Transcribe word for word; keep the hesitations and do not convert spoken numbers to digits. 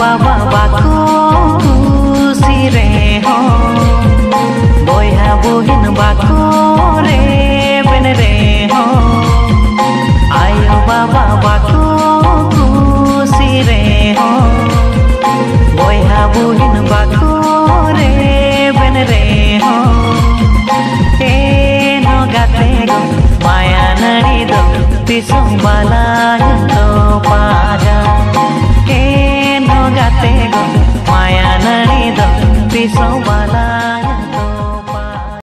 बाबा बाको खुशी रे हो बोया बोहिन बाको रे बन रे हो आयो बाबा बाको खुशी रे हो बोया बोहिन बाको रे बन रे